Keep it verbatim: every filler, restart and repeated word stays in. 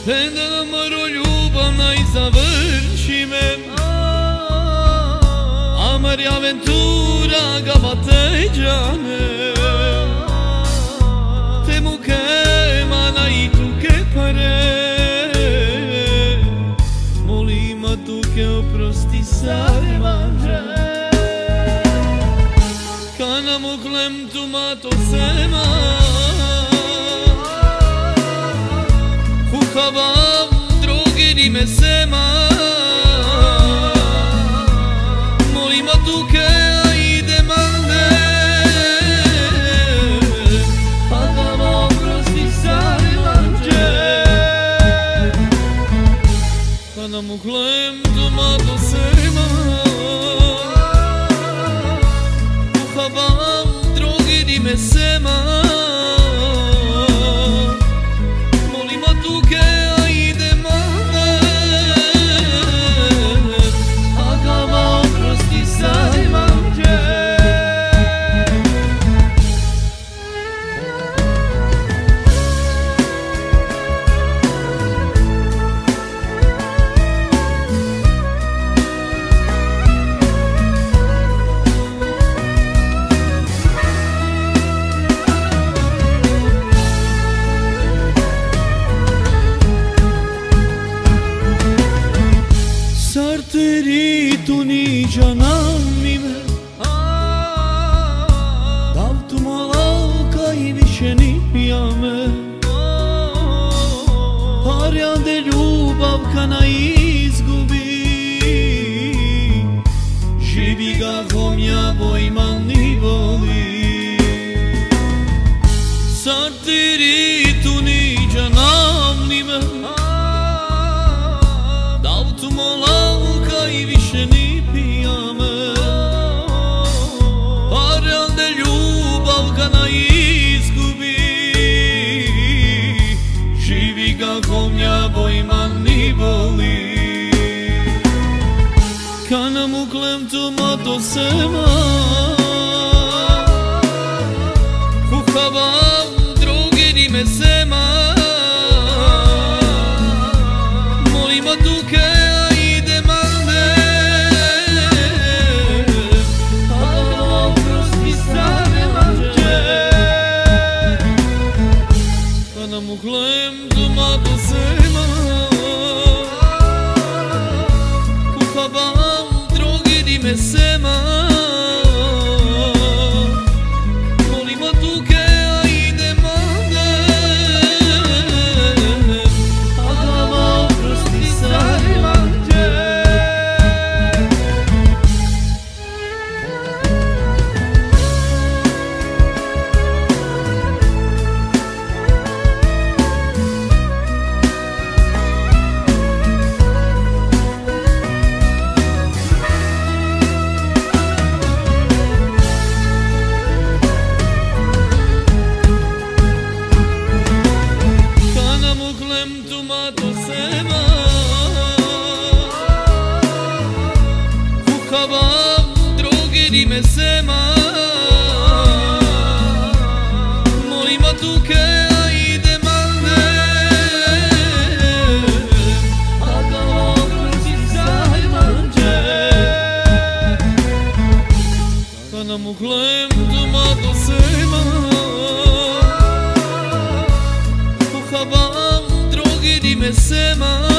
da maro ljubavna i završi me, amari aventura gavateggiane, te muke mana i tuke pare, molim a tuke oprosti sarmanže. Kana muklem tu mato sema, Hukavam drogeri me sema, molim a tuke a ide mande, a da me oprosti sarmanže. Kana muklem tu mato sema, Hukavam drogeri me sema, molim a tuke a ide mande, a da me oprosti sarmanže. Sarteri tu ni canami me, dal tu malaka i više ni pijame, parjade ljubav kana izgubi, živi ga homja vojman ni voli. Sarteri tu ni canami me, dal tu malaka i više ni pijame, parjade ljubav kana izgubi, živi ga homja vojman ni voli. Kana muklem tu mato sema, Hukavam drogeri me sema, molim a tuke a ide mande, a da me oprosti sarmanže. Kana muklem tu mato sema, Hukavam drogeri me sema, molim a tuke a ide mande, a da me oprosti sarmanže. Kana muklem tu mato sema, Hukavam drogeri me sema, molim a tuke a ide mande, a da me oprosti sarmanže. Kana muklem tu mato sema, Hukavam drogeri me sema,